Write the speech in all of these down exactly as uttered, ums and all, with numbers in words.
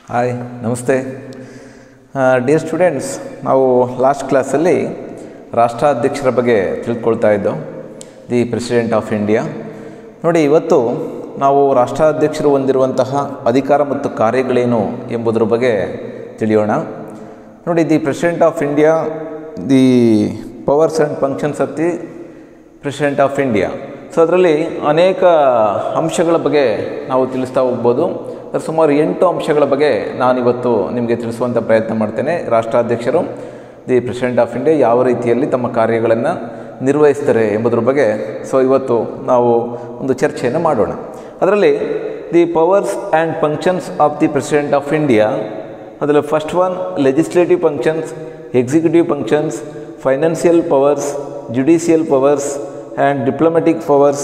Hi ನಮಸ್ತೆ dear students. ನಾವು last ಕ್ಲಾಸಲ್ಲಿ ರಾಷ್ಟ್ರಾಧ್ಯಕ್ಷರ ಬಗ್ಗೆ ತಿಳ್ಕೊಳ್ತಾ ಇದ್ದೋ, ದಿ ಪ್ರೆಸಿಡೆಂಟ್ ಆಫ್ ಇಂಡಿಯಾ. ನೋಡಿ, ಇವತ್ತು ನಾವು ರಾಷ್ಟ್ರಾಧ್ಯಕ್ಷರು ಹೊಂದಿರುವಂತಹ ಅಧಿಕಾರ ಮತ್ತು ಕಾರ್ಯಗಳೇನು ಎಂಬುದರ ಬಗ್ಗೆ ತಿಳಿಯೋಣ. ನೋಡಿ, the president of India, the powers and functions of the president of India. So ಅದರಲ್ಲಿ ಅನೇಕ ಅಂಶಗಳ ಬಗ್ಗೆ ನಾವು ತಿಳಿಸ್ತಾ ಹೋಗ್ಬೋದು. ಸುಮಾರು ಎಂಟು ಅಂಶಗಳ ಬಗ್ಗೆ ನಾನಿವತ್ತು ನಿಮಗೆ ತಿಳಿಸುವಂಥ ಪ್ರಯತ್ನ ಮಾಡ್ತೇನೆ. ರಾಷ್ಟ್ರಾಧ್ಯಕ್ಷರು, ದಿ ಪ್ರೆಸಿಡೆಂಟ್ ಆಫ್ ಇಂಡಿಯಾ ಯಾವ ರೀತಿಯಲ್ಲಿ ತಮ್ಮ ಕಾರ್ಯಗಳನ್ನು ನಿರ್ವಹಿಸ್ತಾರೆ ಎಂಬುದ್ರ ಬಗ್ಗೆ ಸೊ ಇವತ್ತು ನಾವು ಒಂದು ಚರ್ಚೆಯನ್ನು ಮಾಡೋಣ. ಅದರಲ್ಲಿ the powers and functions of the president of India, ಅದರಲ್ಲಿ first one legislative functions, executive functions, financial powers, judicial powers and diplomatic powers.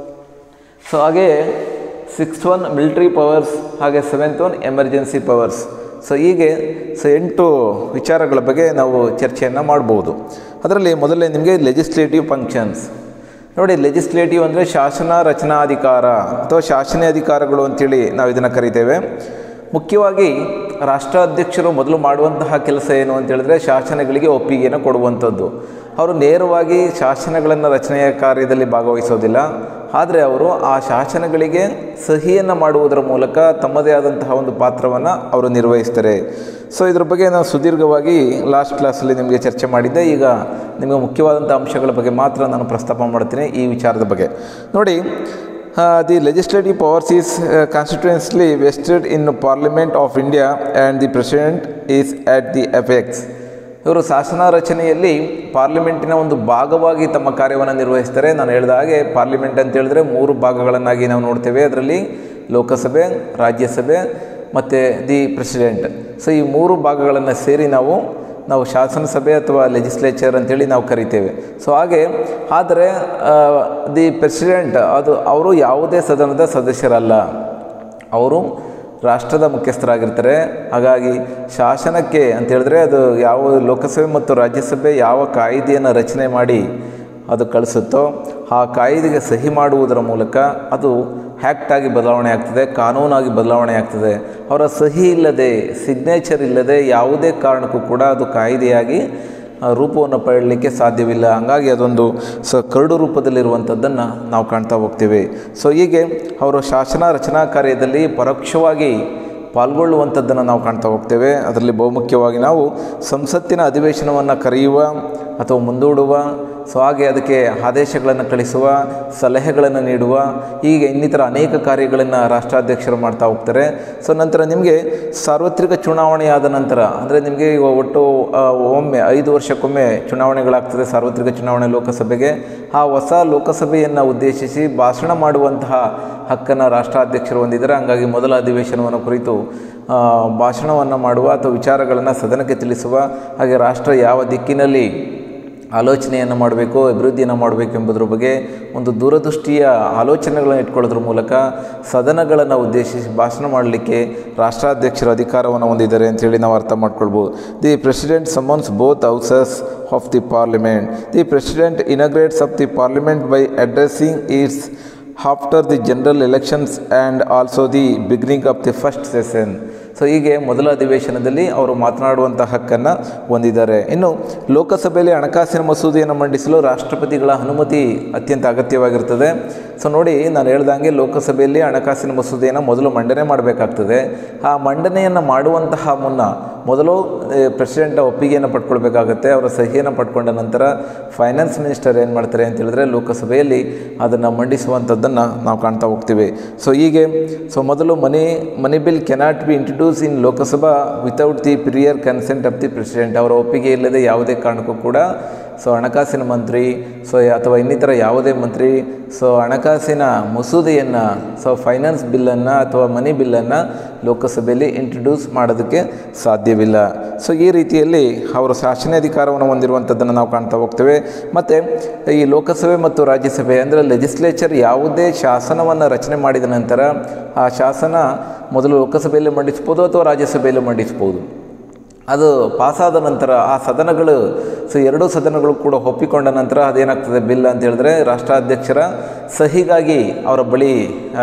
So ಹಾಗೆ ಸಿಕ್ಸ್ತ್ ಒನ್ ಮಿಲಿಟರಿ ಪವರ್ಸ್, ಹಾಗೆ seventh one emergency powers. So ಹೀಗೆ so ಎಂಟು ವಿಚಾರಗಳ ಬಗ್ಗೆ ನಾವು ಚರ್ಚೆಯನ್ನು ಮಾಡ್ಬೋದು. ಅದರಲ್ಲಿ ಮೊದಲೇ ನಿಮಗೆ ಲೆಜಿಸ್ಲೇಟಿವ್ ಫಂಕ್ಷನ್ಸ್. ನೋಡಿ, ಲೆಜಿಸ್ಲೇಟಿವ್ ಅಂದರೆ ಶಾಸನ ರಚನಾಧಿಕಾರ ಅಥವಾ ಶಾಸನ ಅಧಿಕಾರಗಳು ಅಂತೇಳಿ ನಾವು ಇದನ್ನು ಕರಿತೇವೆ. ಮುಖ್ಯವಾಗಿ ರಾಷ್ಟ್ರಾಧ್ಯಕ್ಷರು ಮೊದಲು ಮಾಡುವಂತಹ ಕೆಲಸ ಏನು ಅಂತ ಹೇಳಿದ್ರೆ ಶಾಸನಗಳಿಗೆ ಒಪ್ಪಿಗೆಯನ್ನು ಕೊಡುವಂಥದ್ದು. ಅವರು ನೇರವಾಗಿ ಶಾಸನಗಳನ್ನು ರಚನೆಯ ಕಾರ್ಯದಲ್ಲಿ ಭಾಗವಹಿಸೋದಿಲ್ಲ, ಆದರೆ ಅವರು ಆ ಶಾಸನಗಳಿಗೆ ಸಹಿಯನ್ನು ಮಾಡುವುದರ ಮೂಲಕ ತಮ್ಮದೇ ಆದಂತಹ ಒಂದು ಪಾತ್ರವನ್ನು ಅವರು ನಿರ್ವಹಿಸ್ತಾರೆ. ಸೊ ಇದ್ರ ಬಗ್ಗೆ ನಾನು ಸುದೀರ್ಘವಾಗಿ ಲಾಸ್ಟ್ ಕ್ಲಾಸಲ್ಲಿ ನಿಮಗೆ ಚರ್ಚೆ ಮಾಡಿದ್ದೆ. ಈಗ ನಿಮಗೆ ಮುಖ್ಯವಾದಂಥ ಅಂಶಗಳ ಬಗ್ಗೆ ಮಾತ್ರ ನಾನು ಪ್ರಸ್ತಾಪ ಮಾಡ್ತೀನಿ ಈ ವಿಚಾರದ ಬಗ್ಗೆ. ನೋಡಿ, the legislative powers is constitutionally vested in parliament of India and the president is at the effects. ಇವರು ಶಾಸನ ರಚನೆಯಲ್ಲಿ ಪಾರ್ಲಿಮೆಂಟಿನ ಒಂದು ಭಾಗವಾಗಿ ತಮ್ಮ ಕಾರ್ಯವನ್ನು ನಿರ್ವಹಿಸ್ತಾರೆ. ನಾನು ಹೇಳಿದ ಹಾಗೆ ಪಾರ್ಲಿಮೆಂಟ್ ಅಂತ ಹೇಳಿದ್ರೆ ಮೂರು ಭಾಗಗಳನ್ನಾಗಿ ನಾವು ನೋಡ್ತೇವೆ. ಅದರಲ್ಲಿ ಲೋಕಸಭೆ, ರಾಜ್ಯಸಭೆ ಮತ್ತು ದಿ ಪ್ರೆಸಿಡೆಂಟ್. ಸೊ ಈ ಮೂರು ಭಾಗಗಳನ್ನು ಸೇರಿ ನಾವು ನಾವು ಶಾಸನಸಭೆ ಅಥವಾ ಲೆಜಿಸ್ಲೇಚರ್ ಅಂತೇಳಿ ನಾವು ಕರಿತೇವೆ. ಸೊ ಹಾಗೆ ಆದರೆ ದಿ ಪ್ರೆಸಿಡೆಂಟ್ ಅದು ಅವರು ಯಾವುದೇ ಸದನದ ಸದಸ್ಯರಲ್ಲ, ಅವರು ರಾಷ್ಟ್ರದ ಮುಖ್ಯಸ್ಥರಾಗಿರ್ತಾರೆ. ಹಾಗಾಗಿ ಶಾಸನಕ್ಕೆ ಅಂತ ಹೇಳಿದ್ರೆ ಅದು ಯಾವ ಲೋಕಸಭೆ ಮತ್ತು ರಾಜ್ಯಸಭೆ ಯಾವ ಕಾಯ್ದೆಯನ್ನು ರಚನೆ ಮಾಡಿ ಅದು ಕಳಿಸುತ್ತೋ ಆ ಕಾಯ್ದೆಗೆ ಸಹಿ ಮಾಡುವುದರ ಮೂಲಕ ಅದು ಆ್ಯಕ್ಟಾಗಿ ಬದಲಾವಣೆ ಆಗ್ತದೆ, ಕಾನೂನಾಗಿ ಬದಲಾವಣೆ ಆಗ್ತದೆ. ಅವರ ಸಹಿ ಇಲ್ಲದೆ, ಸಿಗ್ನೇಚರ್ ಇಲ್ಲದೆ ಯಾವುದೇ ಕಾರಣಕ್ಕೂ ಕೂಡ ಅದು ಕಾಯ್ದೆಯಾಗಿ ರೂಪವನ್ನು ಪಡೆಯಲಿಕ್ಕೆ ಸಾಧ್ಯವಿಲ್ಲ. ಹಾಗಾಗಿ ಅದೊಂದು ಸ ಕರಡು ರೂಪದಲ್ಲಿರುವಂಥದ್ದನ್ನು ನಾವು ಕಾಣ್ತಾ ಹೋಗ್ತೇವೆ. ಸೊ ಹೀಗೆ ಅವರು ಶಾಸನ ರಚನಾ ಕಾರ್ಯದಲ್ಲಿ ಪರೋಕ್ಷವಾಗಿ ಪಾಲ್ಗೊಳ್ಳುವಂಥದ್ದನ್ನು ನಾವು ಕಾಣ್ತಾ ಹೋಗ್ತೇವೆ. ಅದರಲ್ಲಿ ಬಹುಮುಖ್ಯವಾಗಿ ನಾವು ಸಂಸತ್ತಿನ ಅಧಿವೇಶನವನ್ನು ಕರೆಯುವ ಅಥವಾ ಮುಂದೂಡುವ, ಸೊ ಹಾಗೆ ಅದಕ್ಕೆ ಆದೇಶಗಳನ್ನು ಕಳಿಸುವ, ಸಲಹೆಗಳನ್ನು ನೀಡುವ, ಹೀಗೆ ಇನ್ನಿತರ ಅನೇಕ ಕಾರ್ಯಗಳನ್ನು ರಾಷ್ಟ್ರಾಧ್ಯಕ್ಷರು ಮಾಡ್ತಾ ಹೋಗ್ತಾರೆ. ಸೊ ನಂತರ ನಿಮಗೆ ಸಾರ್ವತ್ರಿಕ ಚುನಾವಣೆಯಾದ ನಂತರ ಅಂದರೆ ನಿಮಗೆ ಒಟ್ಟು ಒಮ್ಮೆ ಐದು ವರ್ಷಕ್ಕೊಮ್ಮೆ ಚುನಾವಣೆಗಳಾಗ್ತದೆ, ಸಾರ್ವತ್ರಿಕ ಚುನಾವಣೆ ಲೋಕಸಭೆಗೆ. ಆ ಹೊಸ ಲೋಕಸಭೆಯನ್ನು ಉದ್ದೇಶಿಸಿ ಭಾಷಣ ಮಾಡುವಂತಹ ಹಕ್ಕನ್ನು ರಾಷ್ಟ್ರಾಧ್ಯಕ್ಷರು ಹೊಂದಿದ್ದಾರೆ. ಹಾಗಾಗಿ ಮೊದಲ ಅಧಿವೇಶನವನ್ನು ಕುರಿತು ಭಾಷಣವನ್ನು ಮಾಡುವ ಅಥವಾ ವಿಚಾರಗಳನ್ನು ಸದನಕ್ಕೆ ತಿಳಿಸುವ, ಹಾಗೆ ರಾಷ್ಟ್ರ ಯಾವ ದಿಕ್ಕಿನಲ್ಲಿ ಆಲೋಚನೆಯನ್ನು ಮಾಡಬೇಕು, ಅಭಿವೃದ್ಧಿಯನ್ನು ಮಾಡಬೇಕು ಎಂಬುದರ ಬಗ್ಗೆ ಒಂದು ದೂರದೃಷ್ಟಿಯ ಆಲೋಚನೆಗಳನ್ನು ಇಟ್ಕೊಳ್ಳೋದ್ರ ಮೂಲಕ ಸದನಗಳನ್ನು ಉದ್ದೇಶಿಸಿ ಭಾಷಣ ಮಾಡಲಿಕ್ಕೆ ರಾಷ್ಟ್ರಾಧ್ಯಕ್ಷರ ಅಧಿಕಾರವನ್ನು ಹೊಂದಿದ್ದಾರೆ ಅಂತೇಳಿ ನಾವು ಅರ್ಥ ಮಾಡ್ಕೊಳ್ಬೋದು. The president summons both houses of the parliament. The president inaugurates of the parliament by addressing its after the general elections and also the beginning of the first session. So ಹೀಗೆ ಮೊದಲ ಅಧಿವೇಶನದಲ್ಲಿ ಅವರು ಮಾತನಾಡುವಂಥ ಹಕ್ಕನ್ನು ಹೊಂದಿದ್ದಾರೆ. ಇನ್ನು ಲೋಕಸಭೆಯಲ್ಲಿ ಹಣಕಾಸಿನ ಮಸೂದೆಯನ್ನು ಮಂಡಿಸಲು ರಾಷ್ಟ್ರಪತಿಗಳ ಅನುಮತಿ ಅತ್ಯಂತ ಅಗತ್ಯವಾಗಿರ್ತದೆ. ಸೊ ನೋಡಿ, ನಾನು ಹೇಳ್ದಂಗೆ ಲೋಕಸಭೆಯಲ್ಲಿ ಹಣಕಾಸಿನ ಮಸೂದೆಯನ್ನು ಮೊದಲು ಮಂಡನೆ ಮಾಡಬೇಕಾಗ್ತದೆ. ಆ ಮಂಡನೆಯನ್ನು ಮಾಡುವಂತಹ ಮುನ್ನ ಮೊದಲು ಪ್ರೆಸಿಡೆಂಟ್ ಒಪ್ಪಿಗೆಯನ್ನು ಪಡ್ಕೊಳ್ಬೇಕಾಗತ್ತೆ. ಅವರ ಸಹಿಯನ್ನು ಪಡ್ಕೊಂಡ ನಂತರ ಫೈನಾನ್ಸ್ ಮಿನಿಸ್ಟರ್ ಏನು ಮಾಡ್ತಾರೆ ಅಂತ ಹೇಳಿದ್ರೆ ಲೋಕಸಭೆಯಲ್ಲಿ ಅದನ್ನು ಮಂಡಿಸುವಂಥದ್ದನ್ನು ನಾವು ಕಾಣ್ತಾ ಹೋಗ್ತೀವಿ. ಸೊ ಹೀಗೆ ಸೊ ಮೊದಲು money money bill cannot be introduce in Lok Sabha without the prior consent of the president. ಅವರ ಒಪ್ಪಿಗೆ ಇಲ್ಲದೆ ಯಾವುದೇ ಕಾರಣಕ್ಕೂ ಕೂಡ ಸೊ ಹಣಕಾಸಿನ ಮಂತ್ರಿ ಸೊ ಅಥವಾ ಇನ್ನಿತರ ಯಾವುದೇ ಮಂತ್ರಿ ಸೊ ಹಣಕಾಸಿನ ಮಸೂದೆಯನ್ನು ಸೊ ಫೈನಾನ್ಸ್ ಬಿಲ್ಲನ್ನು ಅಥವಾ ಮನಿ ಬಿಲ್ಲನ್ನು ಲೋಕಸಭೆಯಲ್ಲಿ ಇಂಟ್ರೊಡ್ಯೂಸ್ ಮಾಡೋದಕ್ಕೆ ಸಾಧ್ಯವಿಲ್ಲ. ಸೊ ಈ ರೀತಿಯಲ್ಲಿ ಅವರು ಶಾಸನಾಧಿಕಾರವನ್ನು ಹೊಂದಿರುವಂಥದ್ದನ್ನು ನಾವು ಕಾಣ್ತಾ ಹೋಗ್ತೇವೆ. ಮತ್ತು ಈ ಲೋಕಸಭೆ ಮತ್ತು ರಾಜ್ಯಸಭೆ ಅಂದರೆ ಲೆಜಿಸ್ಲೇಚರ್ ಯಾವುದೇ ಶಾಸನವನ್ನು ರಚನೆ ಮಾಡಿದ ನಂತರ ಆ ಶಾಸನ ಮೊದಲು ಲೋಕಸಭೆಯಲ್ಲಿ ಮಂಡಿಸ್ಬೋದು ಅಥವಾ ರಾಜ್ಯಸಭೆಯಲ್ಲಿ ಮಂಡಿಸ್ಬೋದು. ಅದು ಪಾಸಾದ ನಂತರ ಆ ಸದನಗಳು ಸೊ ಎರಡೂ ಸದನಗಳು ಕೂಡ ಒಪ್ಪಿಕೊಂಡ ನಂತರ ಅದೇನಾಗ್ತದೆ ಬಿಲ್ ಅಂತ ಹೇಳಿದ್ರೆ ರಾಷ್ಟ್ರಾಧ್ಯಕ್ಷರ ಸಹಿಗಾಗಿ ಅವರ ಬಳಿ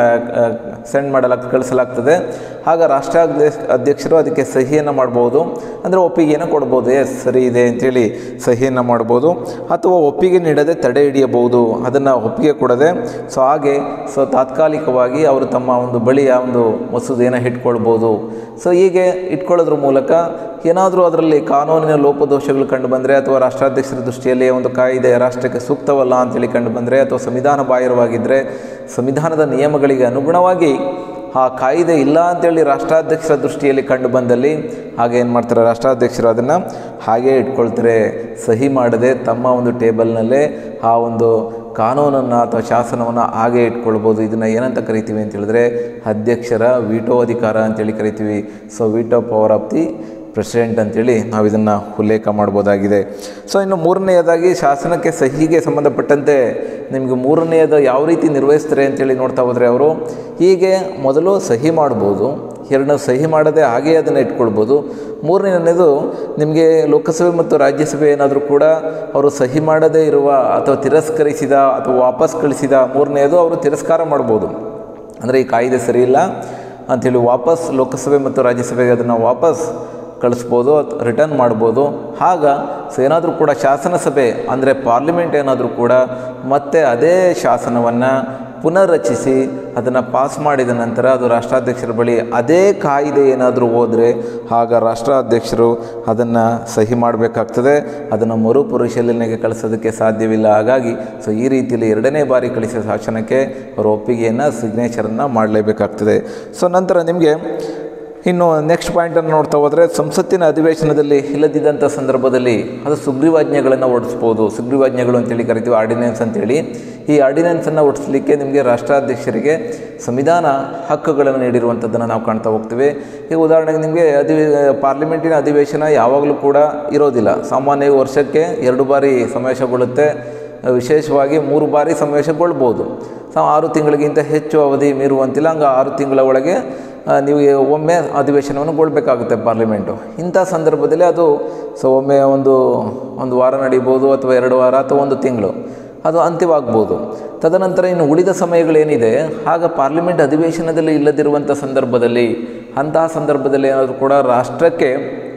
ಸೆಂಡ್ ಮಾಡಲಾಗ್ತದೆ, ಕಳಿಸಲಾಗ್ತದೆ. ಆಗ ರಾಷ್ಟ್ರಾಧ್ಯಕ್ಷ ಅಧ್ಯಕ್ಷರು ಅದಕ್ಕೆ ಸಹಿಯನ್ನು ಮಾಡ್ಬೋದು, ಅಂದರೆ ಒಪ್ಪಿಗೆಯನ್ನು ಕೊಡ್ಬೋದು, ಎಸ್ ಸರಿ ಇದೆ ಅಂಥೇಳಿ ಸಹಿಯನ್ನು ಮಾಡ್ಬೋದು, ಅಥವಾ ಒಪ್ಪಿಗೆ ನೀಡದೆ ತಡೆ ಹಿಡಿಯಬಹುದು, ಅದನ್ನು ಒಪ್ಪಿಗೆ ಕೊಡದೆ ಸೊ ಹಾಗೆ ಸೊ ತಾತ್ಕಾಲಿಕವಾಗಿ ಅವರು ತಮ್ಮ ಒಂದು ಬಳಿಯ ಒಂದು ಮಸೂದೆಯನ್ನು ಇಟ್ಕೊಳ್ಬೋದು. ಸೊ ಹೀಗೆ ಇಟ್ಕೊಳ್ಳೋದ್ರ ಮೂಲಕ ಏನಾದರೂ ಅದರಲ್ಲಿ ಕಾನೂನಿನ ಲೋಪದೋಷಗಳು ಕಂಡು ಬಂದರೆ ಅಥವಾ ರಾಷ್ಟ್ರಾಧ್ಯಕ್ಷರ ದೃಷ್ಟಿಯಲ್ಲಿ ಒಂದು ಕಾಯಿದೆ ರಾಷ್ಟ್ರಕ್ಕೆ ಸೂಕ್ತವಲ್ಲ ಅಂತೇಳಿ ಕಂಡು ಬಂದರೆ ಅಥವಾ ಸಂವಿಧಾನ ಬಾಹಿರವಾಗಿದ್ದರೆ ಸಂವಿಧಾನದ ನಿಯಮಗಳಿಗೆ ಅನುಗುಣವಾಗಿ ಆ ಕಾಯಿದೆ ಇಲ್ಲ ಅಂತೇಳಿ ರಾಷ್ಟ್ರಾಧ್ಯಕ್ಷರ ದೃಷ್ಟಿಯಲ್ಲಿ ಕಂಡು ಬಂದಲ್ಲಿ ಹಾಗೆ ಏನು ಮಾಡ್ತಾರೆ, ರಾಷ್ಟ್ರಾಧ್ಯಕ್ಷರು ಅದನ್ನು ಹಾಗೇ ಇಟ್ಕೊಳ್ತಾರೆ, ಸಹಿ ಮಾಡದೆ ತಮ್ಮ ಒಂದು ಟೇಬಲ್ನಲ್ಲೇ ಆ ಒಂದು ಕಾನೂನನ್ನು ಅಥವಾ ಶಾಸನವನ್ನು ಹಾಗೆ ಇಟ್ಕೊಳ್ಬೋದು. ಇದನ್ನು ಏನಂತ ಕರಿತೀವಿ ಅಂತ ಹೇಳಿದ್ರೆ ಅಧ್ಯಕ್ಷರ ವೀಟೋ ಅಧಿಕಾರ ಅಂತೇಳಿ ಕರಿತೀವಿ. So veto power of the president ಅಂತೇಳಿ ನಾವು ಇದನ್ನು ಉಲ್ಲೇಖ ಮಾಡ್ಬೋದಾಗಿದೆ. ಸೊ ಇನ್ನು ಮೂರನೆಯದಾಗಿ ಶಾಸನಕ್ಕೆ ಸಹಿಗೆ ಸಂಬಂಧಪಟ್ಟಂತೆ ನಿಮಗೆ ಮೂರನೆಯದು ಯಾವ ರೀತಿ ನಿರ್ವಹಿಸ್ತಾರೆ ಅಂತೇಳಿ ನೋಡ್ತಾ ಹೋದರೆ ಅವರು ಹೀಗೆ ಮೊದಲು ಸಹಿ ಮಾಡ್ಬೋದು, ಎರಡನೇ ಸಹಿ ಮಾಡದೆ ಹಾಗೇ ಅದನ್ನು ಇಟ್ಕೊಳ್ಬೋದು. ಮೂರನೇದು ನಿಮಗೆ ಲೋಕಸಭೆ ಮತ್ತು ರಾಜ್ಯಸಭೆ ಏನಾದರೂ ಕೂಡ ಅವರು ಸಹಿ ಮಾಡದೇ ಇರುವ ಅಥವಾ ತಿರಸ್ಕರಿಸಿದ ಅಥವಾ ವಾಪಸ್ ಕಳಿಸಿದ ಮೂರನೆಯದು ಅವರು ತಿರಸ್ಕಾರ ಮಾಡ್ಬೋದು. ಅಂದರೆ ಈ ಕಾಯ್ದೆ ಸರಿಯಿಲ್ಲ ಅಂಥೇಳಿ ವಾಪಸ್ ಲೋಕಸಭೆ ಮತ್ತು ರಾಜ್ಯಸಭೆಗೆ ಅದನ್ನು ವಾಪಸ್ ಕಳಿಸ್ಬೋದು, ರಿಟರ್ನ್ ಮಾಡ್ಬೋದು. ಆಗ ಸೊ ಏನಾದರೂ ಕೂಡ ಶಾಸನಸಭೆ ಅಂದರೆ ಪಾರ್ಲಿಮೆಂಟ್ ಏನಾದರೂ ಕೂಡ ಮತ್ತೆ ಅದೇ ಶಾಸನವನ್ನು ಪುನರ್ರಚಿಸಿ ಅದನ್ನು ಪಾಸ್ ಮಾಡಿದ ನಂತರ ಅದು ರಾಷ್ಟ್ರಾಧ್ಯಕ್ಷರ ಬಳಿ ಅದೇ ಕಾಯ್ದೆ ಏನಾದರೂ ಹೋದರೆ ಆಗ ರಾಷ್ಟ್ರಾಧ್ಯಕ್ಷರು ಅದನ್ನು ಸಹಿ ಮಾಡಬೇಕಾಗ್ತದೆ, ಅದನ್ನು ಮರುಪರಿಶೀಲನೆಗೆ ಕಳಿಸೋದಕ್ಕೆ ಸಾಧ್ಯವಿಲ್ಲ. ಹಾಗಾಗಿ ಸೊ ಈ ರೀತಿಯಲ್ಲಿ ಎರಡನೇ ಬಾರಿ ಕಳಿಸಿದ ಶಾಸನಕ್ಕೆ ಅವರು ಒಪ್ಪಿಗೆಯನ್ನು ಸಿಗ್ನೇಚರನ್ನು ಮಾಡಲೇಬೇಕಾಗ್ತದೆ. ಸೊ ನಂತರ ನಿಮಗೆ ಇನ್ನು ನೆಕ್ಸ್ಟ್ ಪಾಯಿಂಟನ್ನು ನೋಡ್ತಾ ಹೋದರೆ ಸಂಸತ್ತಿನ ಅಧಿವೇಶನದಲ್ಲಿ ಇಲ್ಲದಿದ್ದಂಥ ಸಂದರ್ಭದಲ್ಲಿ ಅದು ಸುಗ್ರೀವಾಜ್ಞೆಗಳನ್ನು ಹೊರಡಿಸ್ಬೋದು. ಸುಗ್ರೀವಾಜ್ಞೆಗಳು ಅಂತೇಳಿ ಕರಿತೀವಿ, ಆರ್ಡಿನೆನ್ಸ್ ಅಂತೇಳಿ. ಈ ಆರ್ಡಿನೆನ್ಸನ್ನು ಹೊರಡಿಸ್ಲಿಕ್ಕೆ ನಿಮಗೆ ರಾಷ್ಟ್ರಾಧ್ಯಕ್ಷರಿಗೆ ಸಂವಿಧಾನ ಹಕ್ಕುಗಳನ್ನು ನೀಡಿರುವಂಥದ್ದನ್ನು ನಾವು ಕಾಣ್ತಾ ಹೋಗ್ತೀವಿ. ಈಗ ಉದಾಹರಣೆಗೆ ನಿಮಗೆ ಅಧಿ ಪಾರ್ಲಿಮೆಂಟಿನ ಅಧಿವೇಶನ ಯಾವಾಗಲೂ ಕೂಡ ಇರೋದಿಲ್ಲ. ಸಾಮಾನ್ಯ ವರ್ಷಕ್ಕೆ ಎರಡು ಬಾರಿ ಸಮಾವೇಶಗೊಳ್ಳುತ್ತೆ, ವಿಶೇಷವಾಗಿ ಮೂರು ಬಾರಿ ಸಮಾವೇಶಗೊಳ್ಬೋದು. ಸೊ ಆರು ತಿಂಗಳಿಗಿಂತ ಹೆಚ್ಚು ಅವಧಿ ಮೀರುವಂತಿಲ್ಲ. ಹಂಗೆ ಆರು ತಿಂಗಳ ಒಳಗೆ ನೀವು ಒಮ್ಮೆ ಅಧಿವೇಶನವನ್ನು ಗೊಳ್ಳಬೇಕಾಗುತ್ತೆ ಪಾರ್ಲಿಮೆಂಟು. ಇಂಥ ಸಂದರ್ಭದಲ್ಲಿ ಅದು ಸೊ ಒಮ್ಮೆ ಒಂದು ಒಂದು ವಾರ ನಡೀಬೋದು ಅಥವಾ ಎರಡು ವಾರ ಅಥವಾ ಒಂದು ತಿಂಗಳು ಅದು ಅಂತ್ಯವಾಗ್ಬೋದು. ತದನಂತರ ಇನ್ನು ಉಳಿದ ಸಮಯಗಳೇನಿದೆ ಆಗ ಪಾರ್ಲಿಮೆಂಟ್ ಅಧಿವೇಶನದಲ್ಲಿ ಇಲ್ಲದಿರುವಂಥ ಸಂದರ್ಭದಲ್ಲಿ ಅಂತಹ ಸಂದರ್ಭದಲ್ಲಿ ಏನಾದರೂ ಕೂಡ ರಾಷ್ಟ್ರಕ್ಕೆ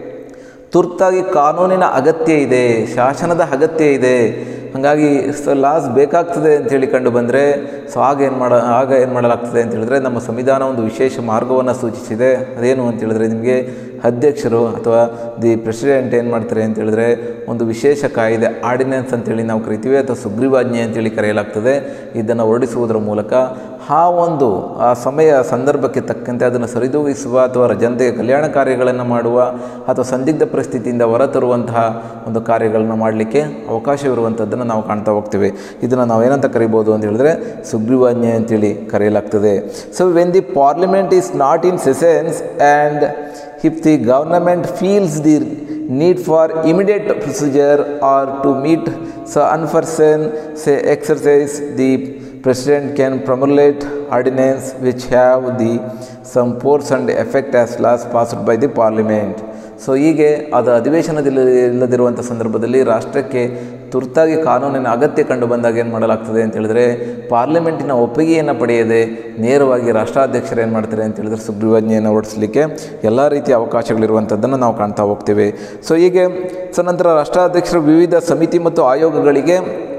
ತುರ್ತಾಗಿ ಕಾನೂನಿನ ಅಗತ್ಯ ಇದೆ, ಶಾಸನದ ಅಗತ್ಯ ಇದೆ, ಹಾಗಾಗಿ ಸೊ ಲಾಸ್ ಬೇಕಾಗ್ತದೆ ಅಂಥೇಳಿ ಕಂಡು ಬಂದರೆ ಸೊ ಆಗ ಏನು ಮಾಡ ಆಗ ಏನು ಮಾಡಲಾಗ್ತದೆ ಅಂತ ಹೇಳಿದ್ರೆ ನಮ್ಮ ಸಂವಿಧಾನ ಒಂದು ವಿಶೇಷ ಮಾರ್ಗವನ್ನು ಸೂಚಿಸಿದೆ. ಅದೇನು ಅಂತ ಹೇಳಿದ್ರೆ ನಿಮಗೆ ಅಧ್ಯಕ್ಷರು ಅಥವಾ ದಿ ಪ್ರೆಸಿಡೆಂಟ್ ಏನು ಮಾಡ್ತಾರೆ ಅಂತ ಹೇಳಿದ್ರೆ ಒಂದು ವಿಶೇಷ ಕಾಯ್ದೆ ಆರ್ಡಿನೆನ್ಸ್ ಅಂತೇಳಿ ನಾವು ಕರಿತೀವಿ ಅಥವಾ ಸುಗ್ರೀವಾಜ್ಞೆ ಅಂತೇಳಿ ಕರೆಯಲಾಗ್ತದೆ. ಇದನ್ನು ಹೊರಡಿಸುವುದರ ಮೂಲಕ ಆ ಒಂದು ಆ ಸಮಯ ಸಂದರ್ಭಕ್ಕೆ ತಕ್ಕಂತೆ ಅದನ್ನು ಸರಿದೂಗಿಸುವ ಅಥವಾ ಜನತೆಗೆ ಕಲ್ಯಾಣ ಕಾರ್ಯಗಳನ್ನು ಮಾಡುವ ಅಥವಾ ಸಂದಿಗ್ಧ ಪರಿಸ್ಥಿತಿಯಿಂದ ಹೊರತರುವಂತಹ ಒಂದು ಕಾರ್ಯಗಳನ್ನು ಮಾಡಲಿಕ್ಕೆ ಅವಕಾಶವಿರುವಂಥದ್ದನ್ನು ನಾವು ಕಾಣ್ತಾ ಹೋಗ್ತೀವಿ. ಇದನ್ನು ನಾವು ಏನಂತ ಕರಿಬೋದು ಅಂತ ಹೇಳಿದ್ರೆ ಸುಗ್ರೀವಾಜ್ಞೆ ಅಂತೇಳಿ ಕರೆಯಲಾಗ್ತದೆ. So when the parliament is not in sessions and if the government feels the need for immediate procedure or to meet so unforeseen say exercise, the president can promulgate ordinance which have the some force and effect as laws passed by the parliament. So ಹೀಗೆ ಅದು ಅಧಿವೇಶನದಲ್ಲಿ ಇಲ್ಲದಿರುವಂಥ ಸಂದರ್ಭದಲ್ಲಿ ರಾಷ್ಟ್ರಕ್ಕೆ ತುರ್ತಾಗಿ ಕಾನೂನಿನ ಅಗತ್ಯ ಕಂಡು ಬಂದಾಗ ಏನು ಮಾಡಲಾಗ್ತದೆ ಅಂತ ಹೇಳಿದ್ರೆ ಪಾರ್ಲಿಮೆಂಟಿನ ಒಪ್ಪಿಗೆಯನ್ನು ಪಡೆಯದೆ ನೇರವಾಗಿ ರಾಷ್ಟ್ರಾಧ್ಯಕ್ಷರು ಏನು ಮಾಡ್ತಾರೆ ಅಂತ ಹೇಳಿದ್ರೆ ಸುಗ್ರೀವಾಜ್ಞೆಯನ್ನು ಹೊರಡಿಸಲಿಕ್ಕೆ ಎಲ್ಲ ರೀತಿಯ ಅವಕಾಶಗಳಿರುವಂಥದ್ದನ್ನು ನಾವು ಕಾಣ್ತಾ ಹೋಗ್ತೀವಿ. ಸೊ ಹೀಗೆ ಸೊ ನಂತರ ರಾಷ್ಟ್ರಾಧ್ಯಕ್ಷರು ವಿವಿಧ ಸಮಿತಿ ಮತ್ತು ಆಯೋಗಗಳಿಗೆ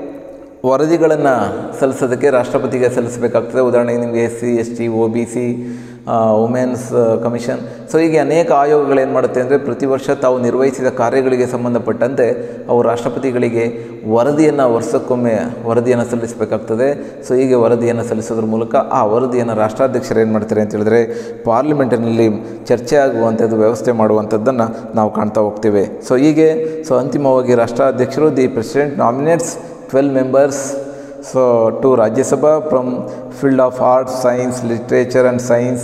ವರದಿಗಳನ್ನು ಸಲ್ಲಿಸೋದಕ್ಕೆ ರಾಷ್ಟ್ರಪತಿಗೆ ಸಲ್ಲಿಸಬೇಕಾಗ್ತದೆ. ಉದಾಹರಣೆಗೆ ನಿಮಗೆ S C S T O B C women's commission so ಹೀಗೆ ಅನೇಕ ಆಯೋಗಗಳೇನು ಮಾಡುತ್ತೆ ಅಂದರೆ ಪ್ರತಿ ವರ್ಷ ತಾವು ನಿರ್ವಹಿಸಿದ ಕಾರ್ಯಗಳಿಗೆ ಸಂಬಂಧಪಟ್ಟಂತೆ ಅವು ರಾಷ್ಟ್ರಪತಿಗಳಿಗೆ ವರದಿಯನ್ನು ವರ್ಷಕ್ಕೊಮ್ಮೆ ವರದಿಯನ್ನು ಸಲ್ಲಿಸಬೇಕಾಗ್ತದೆ. ಸೊ ಹೀಗೆ ವರದಿಯನ್ನು ಸಲ್ಲಿಸೋದ್ರ ಮೂಲಕ ಆ ವರದಿಯನ್ನು ರಾಷ್ಟ್ರಾಧ್ಯಕ್ಷರು ಏನು ಮಾಡ್ತಾರೆ ಅಂತ ಹೇಳಿದ್ರೆ ಪಾರ್ಲಿಮೆಂಟಿನಲ್ಲಿ ಚರ್ಚೆ ಆಗುವಂಥದ್ದು ವ್ಯವಸ್ಥೆ ಮಾಡುವಂಥದ್ದನ್ನು ನಾವು ಕಾಣ್ತಾ ಹೋಗ್ತೇವೆ. ಸೊ ಹೀಗೆ ಸೊ ಅಂತಿಮವಾಗಿ ರಾಷ್ಟ್ರಾಧ್ಯಕ್ಷರು the president nominates twelve members so to Rajya Sabha from field of arts, science, literature and science.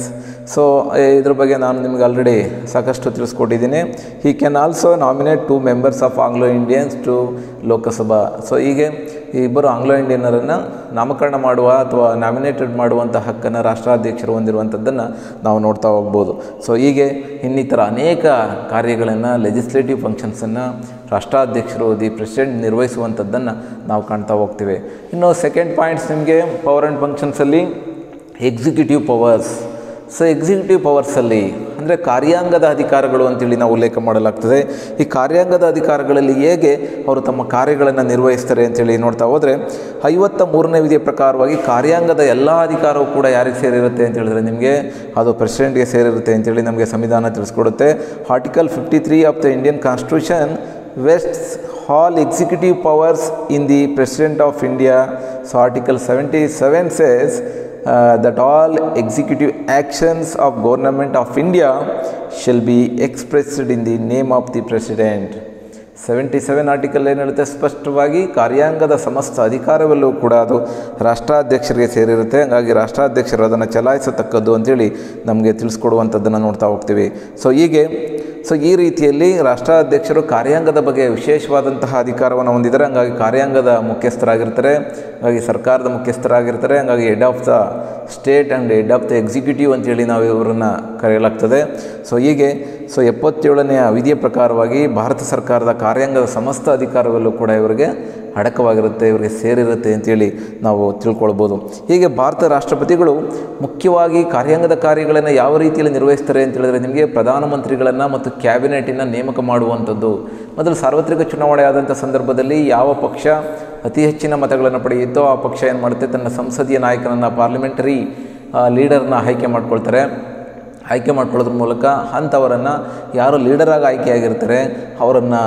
So ಇದ್ರ ಬಗ್ಗೆ ನಾನು ನಿಮಗೆ ಆಲ್ರೆಡಿ ಸಾಕಷ್ಟು ತಿಳಿಸ್ಕೊಟ್ಟಿದ್ದೀನಿ. He can also nominate two members of Anglo Indians to Lok Sabha. So ಹೀಗೆ ಈ ಇಬ್ಬರು ಆಂಗ್ಲೋ ಇಂಡಿಯನ್ನರನ್ನು ನಾಮಕರಣ ಮಾಡುವ ಅಥವಾ ನಾಮಿನೇಟೆಡ್ ಮಾಡುವಂಥ ಹಕ್ಕನ್ನು ರಾಷ್ಟ್ರಾಧ್ಯಕ್ಷರು ಹೊಂದಿರುವಂಥದ್ದನ್ನು ನಾವು ನೋಡ್ತಾ ಹೋಗ್ಬೋದು. ಸೊ ಹೀಗೆ ಇನ್ನಿತರ ಅನೇಕ ಕಾರ್ಯಗಳನ್ನು, ಲೆಜಿಸ್ಲೇಟಿವ್ ಫಂಕ್ಷನ್ಸನ್ನು ರಾಷ್ಟ್ರಾಧ್ಯಕ್ಷರು ದಿ ಪ್ರೆಸಿಡೆಂಟ್ ನಿರ್ವಹಿಸುವಂಥದ್ದನ್ನು ನಾವು ಕಾಣ್ತಾ ಹೋಗ್ತೀವಿ. ಇನ್ನು ಸೆಕೆಂಡ್ ಪಾಯಿಂಟ್ಸ್ ನಿಮಗೆ ಪವರ್ ಆ್ಯಂಡ್ ಫಂಕ್ಷನ್ಸಲ್ಲಿ ಎಕ್ಸಿಕ್ಯೂಟಿವ್ ಪವರ್ಸ್. ಸೊ ಎಕ್ಸಿಕ್ಯೂಟಿವ್ ಪವರ್ಸಲ್ಲಿ ಅಂದರೆ ಕಾರ್ಯಾಂಗದ ಅಧಿಕಾರಗಳು ಅಂತೇಳಿ ನಾವು ಉಲ್ಲೇಖ ಮಾಡಲಾಗ್ತದೆ. ಈ ಕಾರ್ಯಾಂಗದ ಅಧಿಕಾರಗಳಲ್ಲಿ ಹೇಗೆ ಅವರು ತಮ್ಮ ಕಾರ್ಯಗಳನ್ನು ನಿರ್ವಹಿಸ್ತಾರೆ ಅಂತೇಳಿ ನೋಡ್ತಾ ಹೋದರೆ, ಐವತ್ತ ಮೂರನೇ ವಿಧಿಯ ಪ್ರಕಾರವಾಗಿ ಕಾರ್ಯಾಂಗದ ಎಲ್ಲ ಅಧಿಕಾರವೂ ಕೂಡ ಯಾರಿಗೆ ಸೇರಿರುತ್ತೆ ಅಂತ ಹೇಳಿದ್ರೆ ನಿಮಗೆ ಅದು ಪ್ರೆಸಿಡೆಂಟ್ಗೆ ಸೇರಿರುತ್ತೆ ಅಂತೇಳಿ ನಮಗೆ ಸಂವಿಧಾನ ತಿಳಿಸ್ಕೊಡುತ್ತೆ. Article fifty three of the Indian constitution vests all executive powers in the President of India. So Article seventy-seven says uh, that all executive actions of Government of India shall be expressed in the name of the President. Seventy seven article ಏನು ಹೇಳುತ್ತೆ, ಸ್ಪಷ್ಟವಾಗಿ ಕಾರ್ಯಾಂಗದ ಸಮಸ್ತ ಅಧಿಕಾರವೆಲ್ಲವೂ ಕೂಡ ಅದು ರಾಷ್ಟ್ರಾಧ್ಯಕ್ಷರಿಗೆ ಸೇರಿರುತ್ತೆ. ಹಾಗಾಗಿ ರಾಷ್ಟ್ರಾಧ್ಯಕ್ಷರು ಅದನ್ನು ಚಲಾಯಿಸತಕ್ಕದ್ದು ಅಂತೇಳಿ ನಮಗೆ ತಿಳಿಸ್ಕೊಡುವಂಥದ್ದನ್ನು ನೋಡ್ತಾ ಹೋಗ್ತೀವಿ. ಸೊ ಹೀಗೆ ಸೊ ಈ ರೀತಿಯಲ್ಲಿ ರಾಷ್ಟ್ರಾಧ್ಯಕ್ಷರು ಕಾರ್ಯಾಂಗದ ಬಗ್ಗೆ ವಿಶೇಷವಾದಂತಹ ಅಧಿಕಾರವನ್ನು ಹೊಂದಿದ್ದಾರೆ. ಹಾಗಾಗಿ ಕಾರ್ಯಾಂಗದ ಮುಖ್ಯಸ್ಥರಾಗಿರ್ತಾರೆ, ಹಾಗಾಗಿ ಸರ್ಕಾರದ ಮುಖ್ಯಸ್ಥರಾಗಿರ್ತಾರೆ. ಹಾಗಾಗಿ head of the state and head of the executive ಅಂತೇಳಿ ನಾವು ಇವರನ್ನು ಕರೆಯಲಾಗ್ತದೆ. ಸೊ ಹೀಗೆ ಸೊ ಎಪ್ಪತ್ತೇಳನೆಯ ವಿಧಿಯ ಪ್ರಕಾರವಾಗಿ ಭಾರತ ಸರ್ಕಾರದ ಕಾರ್ಯಾಂಗದ ಸಮಸ್ತ ಅಧಿಕಾರವೆಲ್ಲೂ ಕೂಡ ಇವರಿಗೆ ಅಡಕವಾಗಿರುತ್ತೆ, ಇವರಿಗೆ ಸೇರಿರುತ್ತೆ ಅಂತೇಳಿ ನಾವು ತಿಳ್ಕೊಳ್ಬೋದು. ಹೀಗೆ ಭಾರತ ರಾಷ್ಟ್ರಪತಿಗಳು ಮುಖ್ಯವಾಗಿ ಕಾರ್ಯಾಂಗದ ಕಾರ್ಯಗಳನ್ನು ಯಾವ ರೀತಿಯಲ್ಲಿ ನಿರ್ವಹಿಸ್ತಾರೆ ಅಂತ ಹೇಳಿದ್ರೆ ನಿಮಗೆ ಪ್ರಧಾನಮಂತ್ರಿಗಳನ್ನು ಮತ್ತು ಕ್ಯಾಬಿನೆಟಿನ ನೇಮಕ ಮಾಡುವಂಥದ್ದು. ಮೊದಲು ಸಾರ್ವತ್ರಿಕ ಚುನಾವಣೆ ಆದಂಥ ಸಂದರ್ಭದಲ್ಲಿ ಯಾವ ಪಕ್ಷ ಅತಿ ಹೆಚ್ಚಿನ ಮತಗಳನ್ನು ಪಡೆಯುತ್ತೋ ಆ ಪಕ್ಷ ಏನು ಮಾಡುತ್ತೆ, ತನ್ನ ಸಂಸದೀಯ ನಾಯಕನನ್ನು, ಪಾರ್ಲಿಮೆಂಟರಿ ಲೀಡರ್ನ ಆಯ್ಕೆ ಮಾಡ್ಕೊಳ್ತಾರೆ. ಆಯ್ಕೆ ಮಾಡ್ಕೊಳ್ಳೋದ್ರ ಮೂಲಕ ಅಂಥವರನ್ನು ಯಾರು ಲೀಡರಾಗಿ ಆಯ್ಕೆಯಾಗಿರ್ತಾರೆ ಅವರನ್ನು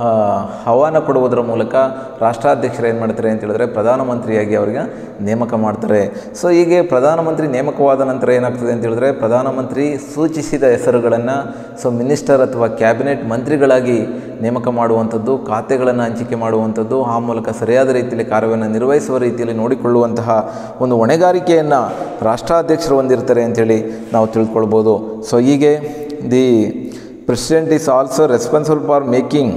ಆಹ್ವಾನ ಕೊಡುವುದರ ಮೂಲಕ ರಾಷ್ಟ್ರಾಧ್ಯಕ್ಷರು ಏನು ಮಾಡ್ತಾರೆ ಅಂತ ಹೇಳಿದ್ರೆ ಪ್ರಧಾನಮಂತ್ರಿಯಾಗಿ ಅವರಿಗೆ ನೇಮಕ ಮಾಡ್ತಾರೆ. ಸೊ ಹೀಗೆ ಪ್ರಧಾನಮಂತ್ರಿ ನೇಮಕವಾದ ನಂತರ ಏನಾಗ್ತದೆ ಅಂತ ಹೇಳಿದ್ರೆ ಪ್ರಧಾನಮಂತ್ರಿ ಸೂಚಿಸಿದ ಹೆಸರುಗಳನ್ನು ಸೊ ಮಿನಿಸ್ಟರ್ ಅಥವಾ ಕ್ಯಾಬಿನೆಟ್ ಮಂತ್ರಿಗಳಾಗಿ ನೇಮಕ ಮಾಡುವಂಥದ್ದು, ಖಾತೆಗಳನ್ನು ಹಂಚಿಕೆ ಮಾಡುವಂಥದ್ದು, ಆ ಮೂಲಕ ಸರಿಯಾದ ರೀತಿಯಲ್ಲಿ ಕಾರ್ಯವನ್ನು ನಿರ್ವಹಿಸುವ ರೀತಿಯಲ್ಲಿ ನೋಡಿಕೊಳ್ಳುವಂತಹ ಒಂದು ಹೊಣೆಗಾರಿಕೆಯನ್ನು ರಾಷ್ಟ್ರಾಧ್ಯಕ್ಷರು ಹೊಂದಿರ್ತಾರೆ ಅಂತೇಳಿ ನಾವು ತಿಳ್ಕೊಳ್ಬೋದು. ಸೊ ಹೀಗೆ the president is also responsible for making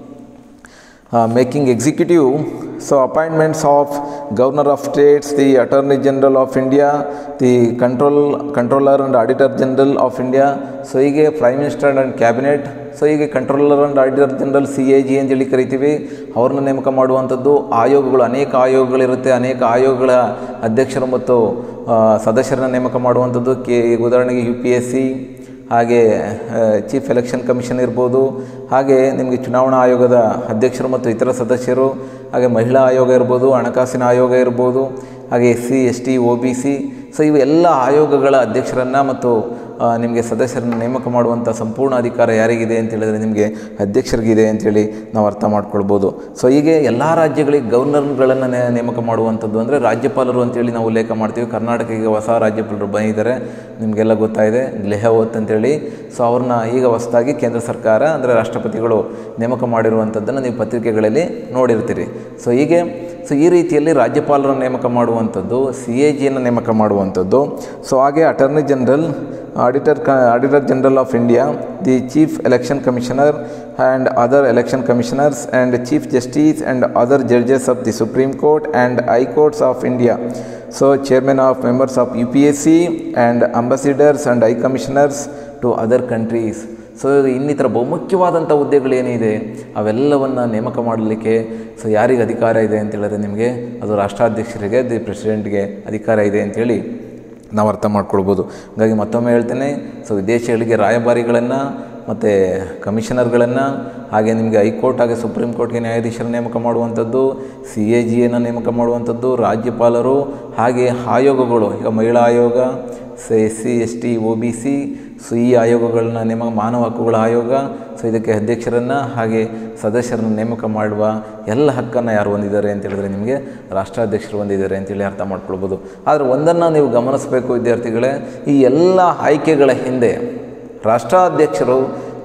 making executive so appointments of governor of states, the attorney general of India, the control controller and auditor general of India. So ಹೀಗೆ prime minister and cabinet, so ಹೀಗೆ controller and auditor general C A G ಅಂತೇಳಿ ಕರಿತೀವಿ, ಅವ್ರನ್ನ ನೇಮಕ ಮಾಡುವಂಥದ್ದು. ಆಯೋಗಗಳು, ಅನೇಕ ಆಯೋಗಗಳಿರುತ್ತೆ, ಅನೇಕ ಆಯೋಗಗಳ ಅಧ್ಯಕ್ಷರು ಮತ್ತು ಸದಸ್ಯರನ್ನ ನೇಮಕ ಮಾಡುವಂಥದ್ದು. ಕೆ ಉದಾಹರಣೆಗೆ ಯು ಪಿ ಎಸ್ ಸಿ, ಹಾಗೆ ಚೀಫ್ ಎಲೆಕ್ಷನ್ ಕಮಿಷನ್ ಇರ್ಬೋದು, ಹಾಗೆ ನಿಮಗೆ ಚುನಾವಣಾ ಆಯೋಗದ ಅಧ್ಯಕ್ಷರು ಮತ್ತು ಇತರ ಸದಸ್ಯರು, ಹಾಗೆ ಮಹಿಳಾ ಆಯೋಗ ಇರ್ಬೋದು, ಹಣಕಾಸಿನ ಆಯೋಗ ಇರ್ಬೋದು, ಹಾಗೆ S C S T O B C. So ಇವು ಎಲ್ಲ ಆಯೋಗಗಳ ಅಧ್ಯಕ್ಷರನ್ನು ಮತ್ತು ನಿಮಗೆ ಸದಸ್ಯರನ್ನು ನೇಮಕ ಮಾಡುವಂಥ ಸಂಪೂರ್ಣ ಅಧಿಕಾರ ಯಾರಿಗಿದೆ ಅಂತ ಹೇಳಿದ್ರೆ ನಿಮಗೆ ಅಧ್ಯಕ್ಷರಿಗಿದೆ ಅಂಥೇಳಿ ನಾವು ಅರ್ಥ ಮಾಡ್ಕೊಳ್ಬೋದು. ಸೊ ಹೀಗೆ ಎಲ್ಲ ರಾಜ್ಯಗಳಿಗೆ ಗವರ್ನರ್ಗಳನ್ನು ನೇಮಕ ಮಾಡುವಂಥದ್ದು ಅಂದರೆ ರಾಜ್ಯಪಾಲರು ಅಂತೇಳಿ ನಾವು ಉಲ್ಲೇಖ ಮಾಡ್ತೀವಿ. ಕರ್ನಾಟಕಕ್ಕೆ ಹೊಸ ರಾಜ್ಯಪಾಲರು ಬಂದಿದ್ದಾರೆ, ನಿಮಗೆಲ್ಲ ಗೊತ್ತಾಯಿದೆ, ಲೆಹವತ್ ಅಂತೇಳಿ. ಸೊ ಅವ್ರನ್ನ ಈಗ ಹೊಸದಾಗಿ ಕೇಂದ್ರ ಸರ್ಕಾರ ಅಂದರೆ ರಾಷ್ಟ್ರಪತಿಗಳು ನೇಮಕ ಮಾಡಿರುವಂಥದ್ದನ್ನು ನೀವು ಪತ್ರಿಕೆಗಳಲ್ಲಿ ನೋಡಿರ್ತೀರಿ. ಸೊ ಹೀಗೆ ಸೊ ಈ ರೀತಿಯಲ್ಲಿ ರಾಜ್ಯಪಾಲರನ್ನು ನೇಮಕ ಮಾಡುವಂಥದ್ದು, ಸಿ ಎ ಜಿಯನ್ನು ನೇಮಕ ಮಾಡುವಂಥದ್ದು. ಸೊ ಹಾಗೆ attorney general, auditor auditor general of India, the chief election commissioner and other election commissioners and chief justice and other judges of the supreme court and high courts of India. So chairman of members of U P S C and ambassadors and high commissioners to other countries. So ಇನ್ನಿತರ ಬಹುಮುಖ್ಯವಾದಂಥ ಹುದ್ದೆಗಳೇನಿದೆ ಅವೆಲ್ಲವನ್ನು ನೇಮಕ ಮಾಡಲಿಕ್ಕೆ so ಯಾರಿಗೆ ಅಧಿಕಾರ ಇದೆ ಅಂತ ಹೇಳಿದ್ರೆ ನಿಮಗೆ ಅದು ರಾಷ್ಟ್ರಾಧ್ಯಕ್ಷರಿಗೆ, ದಿ ಪ್ರೆಸಿಡೆಂಟ್ಗೆ ಅಧಿಕಾರ ಇದೆ ಅಂಥೇಳಿ ನಾವು ಅರ್ಥ ಮಾಡ್ಕೊಳ್ಬೋದು. ಹಾಗಾಗಿ ಮತ್ತೊಮ್ಮೆ ಹೇಳ್ತೇನೆ, ಸೊ ವಿದೇಶಗಳಿಗೆ ರಾಯಭಾರಿಗಳನ್ನು ಮತ್ತು ಕಮಿಷನರ್ಗಳನ್ನು, ಹಾಗೆ ನಿಮಗೆ ಹೈಕೋರ್ಟ್ ಹಾಗೆ ಸುಪ್ರೀಂ ಕೋರ್ಟ್ಗೆ ನ್ಯಾಯಾಧೀಶರ ನೇಮಕ ಮಾಡುವಂಥದ್ದು, ಸಿ ಎ ಜಿಯನ್ನು ನೇಮಕ ಮಾಡುವಂಥದ್ದು, ರಾಜ್ಯಪಾಲರು, ಹಾಗೆ ಆಯೋಗಗಳು, ಈಗ ಮಹಿಳಾ ಆಯೋಗ, S C S T O B C, so ಈ ಆಯೋಗಗಳನ್ನ ನೇಮಕ, ಮಾನವ ಹಕ್ಕುಗಳ ಆಯೋಗ, ಸೊ ಇದಕ್ಕೆ ಅಧ್ಯಕ್ಷರನ್ನು ಹಾಗೆ ಸದಸ್ಯರನ್ನು ನೇಮಕ ಮಾಡುವ ಎಲ್ಲ ಹಕ್ಕನ್ನು ಯಾರು ಹೊಂದಿದ್ದಾರೆ ಅಂತ ಹೇಳಿದ್ರೆ ನಿಮಗೆ ರಾಷ್ಟ್ರಾಧ್ಯಕ್ಷರು ಹೊಂದಿದ್ದಾರೆ ಅಂತೇಳಿ ಅರ್ಥ ಮಾಡ್ಕೊಳ್ಬೋದು. ಆದರೆ ಒಂದನ್ನು ನೀವು ಗಮನಿಸಬೇಕು ವಿದ್ಯಾರ್ಥಿಗಳೇ, ಈ ಎಲ್ಲ ಆಯ್ಕೆಗಳ ಹಿಂದೆ ರಾಷ್ಟ್ರಾಧ್ಯಕ್ಷರು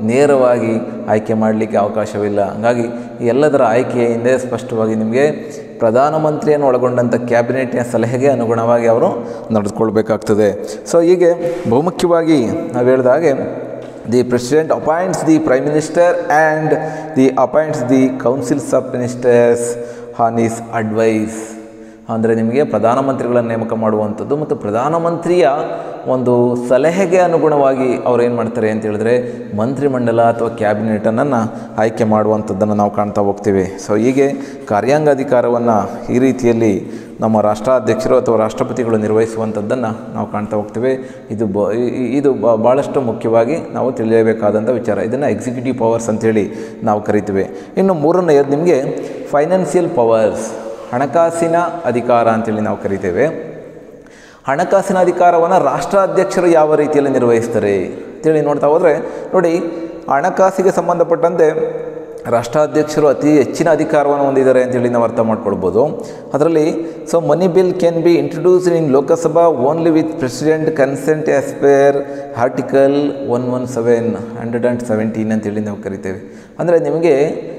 ನೇರವಾಗಿ ಆಯ್ಕೆ ಮಾಡಲಿಕ್ಕೆ ಅವಕಾಶವಿಲ್ಲ. ಹಾಗಾಗಿ ಈ ಎಲ್ಲದರ ಆಯ್ಕೆಯ ಹಿಂದೆ ಸ್ಪಷ್ಟವಾಗಿ ನಿಮಗೆ ಪ್ರಧಾನಮಂತ್ರಿಯನ್ನು ಒಳಗೊಂಡಂಥ ಕ್ಯಾಬಿನೆಟ್ನ ಸಲಹೆಗೆ ಅನುಗುಣವಾಗಿ ಅವರು ನಡೆದುಕೊಳ್ಬೇಕಾಗ್ತದೆ. ಸೊ ಹೀಗೆ ಬಹುಮುಖ್ಯವಾಗಿ ನಾವು ಹೇಳಿದ ಹಾಗೆ the president appoints the prime minister and the appoints the councils of ministers on his advice. ಅಂದರೆ ನಿಮಗೆ ಪ್ರಧಾನಮಂತ್ರಿಗಳನ್ನು ನೇಮಕ ಮಾಡುವಂಥದ್ದು ಮತ್ತು ಪ್ರಧಾನಮಂತ್ರಿಯ ಒಂದು ಸಲಹೆಗೆ ಅನುಗುಣವಾಗಿ ಅವ್ರು ಏನು ಮಾಡ್ತಾರೆ ಅಂತ ಹೇಳಿದ್ರೆ ಮಂತ್ರಿಮಂಡಲ ಅಥವಾ ಕ್ಯಾಬಿನೆಟನ್ನು ಆಯ್ಕೆ ಮಾಡುವಂಥದ್ದನ್ನು ನಾವು ಕಾಣ್ತಾ ಹೋಗ್ತೀವಿ. ಸೊ ಹೀಗೆ ಕಾರ್ಯಾಂಗಾಧಿಕಾರವನ್ನು ಈ ರೀತಿಯಲ್ಲಿ ನಮ್ಮ ರಾಷ್ಟ್ರಾಧ್ಯಕ್ಷರು ಅಥವಾ ರಾಷ್ಟ್ರಪತಿಗಳು ನಿರ್ವಹಿಸುವಂಥದ್ದನ್ನು ನಾವು ಕಾಣ್ತಾ ಹೋಗ್ತೀವಿ. ಇದು ಬ ಇದು ಭಾಳಷ್ಟು ಮುಖ್ಯವಾಗಿ ನಾವು ತಿಳಿಯಬೇಕಾದಂಥ ವಿಚಾರ. ಇದನ್ನು ಎಕ್ಸಿಕ್ಯೂಟಿವ್ ಪವರ್ಸ್ ಅಂಥೇಳಿ ನಾವು ಕರಿತೀವಿ. ಇನ್ನು ಮೂರನೆಯದು ನಿಮಗೆ ಫೈನಾನ್ಷಿಯಲ್ ಪವರ್ಸ್, ಹಣಕಾಸಿನ ಅಧಿಕಾರ ಅಂತೇಳಿ ನಾವು ಕರಿತೇವೆ. ಹಣಕಾಸಿನ ಅಧಿಕಾರವನ್ನು ರಾಷ್ಟ್ರಾಧ್ಯಕ್ಷರು ಯಾವ ರೀತಿಯಲ್ಲಿ ನಿರ್ವಹಿಸ್ತಾರೆ ಅಂತೇಳಿ ನೋಡ್ತಾ ಹೋದರೆ ನೋಡಿ, ಹಣಕಾಸಿಗೆ ಸಂಬಂಧಪಟ್ಟಂತೆ ರಾಷ್ಟ್ರಾಧ್ಯಕ್ಷರು ಅತಿ ಹೆಚ್ಚಿನ ಅಧಿಕಾರವನ್ನು ಹೊಂದಿದ್ದಾರೆ ಅಂತೇಳಿ ನಾವು ಅರ್ಥ ಮಾಡ್ಕೊಳ್ಬೋದು. ಅದರಲ್ಲಿ so money bill can be introduced in Lok Sabha only with president consent as per article one one seven hundred and seventeen ಅಂತೇಳಿ ನಾವು ಕರಿತೇವೆ. ಅಂದರೆ ನಿಮಗೆ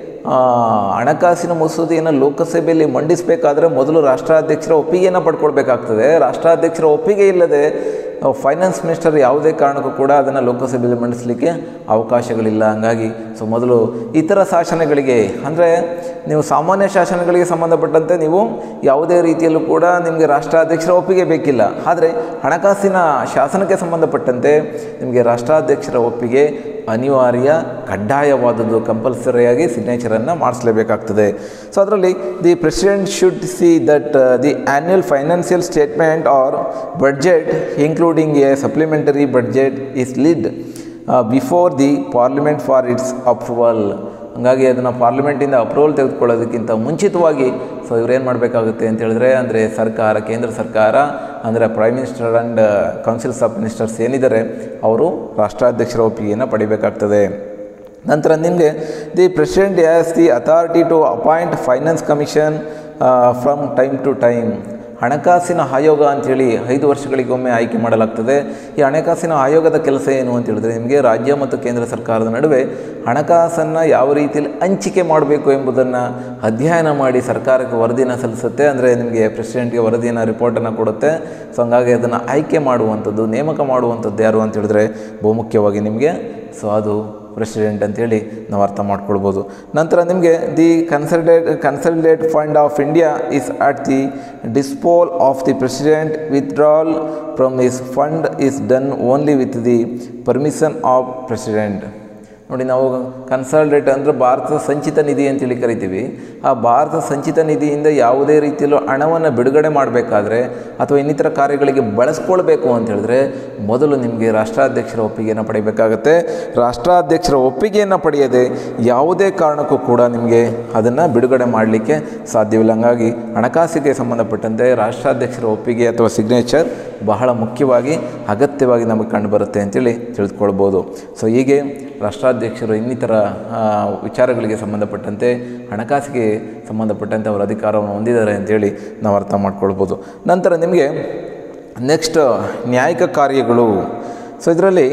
ಹಣಕಾಸಿನ ಮಸೂದೆಯನ್ನು ಲೋಕಸಭೆಯಲ್ಲಿ ಮಂಡಿಸಬೇಕಾದ್ರೆ ಮೊದಲು ರಾಷ್ಟ್ರಾಧ್ಯಕ್ಷರ ಒಪ್ಪಿಗೆಯನ್ನು ಪಡ್ಕೊಳ್ಬೇಕಾಗ್ತದೆ. ರಾಷ್ಟ್ರಾಧ್ಯಕ್ಷರ ಒಪ್ಪಿಗೆ ಇಲ್ಲದೆ ಫೈನಾನ್ಸ್ ಮಿನಿಸ್ಟರ್ ಯಾವುದೇ ಕಾರಣಕ್ಕೂ ಕೂಡ ಅದನ್ನು ಲೋಕಸಭೆಯಲ್ಲಿ ಮಂಡಿಸಲಿಕ್ಕೆ ಅವಕಾಶಗಳಿಲ್ಲ. ಹಾಗಾಗಿ ಸೊ ಮೊದಲು ಇತರ ಶಾಸನಗಳಿಗೆ ಅಂದರೆ ನೀವು ಸಾಮಾನ್ಯ ಶಾಸನಗಳಿಗೆ ಸಂಬಂಧಪಟ್ಟಂತೆ ನೀವು ಯಾವುದೇ ರೀತಿಯಲ್ಲೂ ಕೂಡ ನಿಮಗೆ ರಾಷ್ಟ್ರಾಧ್ಯಕ್ಷರ ಒಪ್ಪಿಗೆ ಬೇಕಿಲ್ಲ. ಆದರೆ ಹಣಕಾಸಿನ ಶಾಸನಕ್ಕೆ ಸಂಬಂಧಪಟ್ಟಂತೆ ನಿಮಗೆ ರಾಷ್ಟ್ರಾಧ್ಯಕ್ಷರ ಒಪ್ಪಿಗೆ ಅನಿವಾರ್ಯ, ಕಡ್ಡಾಯವಾದದ್ದು, ಕಂಪಲ್ಸರಿಯಾಗಿ ಸಿಗ್ನೇಚರನ್ನು ಮಾಡಿಸಲೇಬೇಕಾಗ್ತದೆ. ಸೊ ಅದರಲ್ಲಿ the president should see that the annual financial statement or budget including a supplementary budget is laid before the parliament for its approval. ಹಾಗಾಗಿ ಅದನ್ನು ಪಾರ್ಲಿಮೆಂಟಿಂದ ಅಪ್ರೂವಲ್ ತೆಗೆದುಕೊಳ್ಳೋದಕ್ಕಿಂತ ಮುಂಚಿತವಾಗಿ ಸೊ ಇವ್ರೇನು ಮಾಡಬೇಕಾಗುತ್ತೆ ಅಂತ ಹೇಳಿದ್ರೆ, ಅಂದರೆ ಸರ್ಕಾರ, ಕೇಂದ್ರ ಸರ್ಕಾರ ಅಂದರೆ prime minister and councils of ministers ಏನಿದ್ದಾರೆ ಅವರು ರಾಷ್ಟ್ರಾಧ್ಯಕ್ಷರ ಒಪ್ಪಿಗೆಯನ್ನು ಪಡಿಬೇಕಾಗ್ತದೆ. ನಂತರ ನಿಮಗೆ the president has the authority to appoint finance commission from time to time. ಹಣಕಾಸಿನ ಆಯೋಗ ಅಂಥೇಳಿ ಐದು ವರ್ಷಗಳಿಗೊಮ್ಮೆ ಆಯ್ಕೆ ಮಾಡಲಾಗ್ತದೆ. ಈ ಹಣಕಾಸಿನ ಆಯೋಗದ ಕೆಲಸ ಏನು ಅಂತ ಹೇಳಿದ್ರೆ, ನಿಮಗೆ ರಾಜ್ಯ ಮತ್ತು ಕೇಂದ್ರ ಸರ್ಕಾರದ ನಡುವೆ ಹಣಕಾಸನ್ನು ಯಾವ ರೀತಿಯಲ್ಲಿ ಹಂಚಿಕೆ ಮಾಡಬೇಕು ಎಂಬುದನ್ನು ಅಧ್ಯಯನ ಮಾಡಿ ಸರ್ಕಾರಕ್ಕೆ ವರದಿಯನ್ನು ಸಲ್ಲಿಸುತ್ತೆ. ಅಂದರೆ ನಿಮಗೆ ಪ್ರೆಸಿಡೆಂಟ್ಗೆ ವರದಿಯನ್ನು, ರಿಪೋರ್ಟನ್ನು ಕೊಡುತ್ತೆ. ಸೊ ಹಂಗಾಗಿ ಅದನ್ನು ಆಯ್ಕೆ ಮಾಡುವಂಥದ್ದು, ನೇಮಕ ಮಾಡುವಂಥದ್ದು ಯಾರು ಅಂತ ಹೇಳಿದ್ರೆ ಬಹುಮುಖ್ಯವಾಗಿ ನಿಮಗೆ ಸೊ ಅದು ಪ್ರೆಸಿಡೆಂಟ್ ಅಂತೇಳಿ ನಾವು ಅರ್ಥ ಮಾಡ್ಕೊಳ್ಬೋದು. ನಂತರ ನಿಮಗೆ the consolidate consolidate fund of India is at the disposal of the president. Withdrawal from his fund is done only with the permission of president. ನೋಡಿ, ನಾವು ಕನ್ಸಲ್ಟೇಟ್ ಅಂದರೆ ಭಾರತದ ಸಂಚಿತ ನಿಧಿ ಅಂತೇಳಿ ಕರಿತೀವಿ. ಆ ಭಾರತ ಸಂಚಿತ ನಿಧಿಯಿಂದ ಯಾವುದೇ ರೀತಿಯಲ್ಲೂ ಹಣವನ್ನು ಬಿಡುಗಡೆ ಮಾಡಬೇಕಾದ್ರೆ ಅಥವಾ ಇನ್ನಿತರ ಕಾರ್ಯಗಳಿಗೆ ಬಳಸ್ಕೊಳ್ಬೇಕು ಅಂತ ಹೇಳಿದ್ರೆ ಮೊದಲು ನಿಮಗೆ ರಾಷ್ಟ್ರಾಧ್ಯಕ್ಷರ ಒಪ್ಪಿಗೆಯನ್ನು ಪಡೆಯಬೇಕಾಗತ್ತೆ. ರಾಷ್ಟ್ರಾಧ್ಯಕ್ಷರ ಒಪ್ಪಿಗೆಯನ್ನು ಪಡೆಯದೆ ಯಾವುದೇ ಕಾರಣಕ್ಕೂ ಕೂಡ ನಿಮಗೆ ಅದನ್ನು ಬಿಡುಗಡೆ ಮಾಡಲಿಕ್ಕೆ ಸಾಧ್ಯವಿಲ್ಲ. ಹಾಗಾಗಿ ಹಣಕಾಸಿಗೆ ಸಂಬಂಧಪಟ್ಟಂತೆ ರಾಷ್ಟ್ರಾಧ್ಯಕ್ಷರ ಒಪ್ಪಿಗೆ ಅಥವಾ ಸಿಗ್ನೇಚರ್ ಬಹಳ ಮುಖ್ಯವಾಗಿ, ಅಗತ್ಯವಾಗಿ ನಮಗೆ ಕಂಡುಬರುತ್ತೆ ಅಂತೇಳಿ ತಿಳಿದುಕೊಳ್ಬೋದು. ಸೊ ಹೀಗೆ ರಾಷ್ಟ್ರಾಧ್ಯಕ್ಷರು ಇನ್ನಿತರ ವಿಚಾರಗಳಿಗೆ ಸಂಬಂಧಪಟ್ಟಂತೆ, ಹಣಕಾಸಿಗೆ ಸಂಬಂಧಪಟ್ಟಂತೆ ಅವರ ಅಧಿಕಾರವನ್ನು ಹೊಂದಿದ್ದಾರೆ ಅಂತೇಳಿ ನಾವು ಅರ್ಥ ಮಾಡ್ಕೊಳ್ಬೋದು. ನಂತರ ನಿಮಗೆ ನೆಕ್ಸ್ಟ್ ನ್ಯಾಯಿಕ ಕಾರ್ಯಗಳು. ಸೊ ಇದರಲ್ಲಿ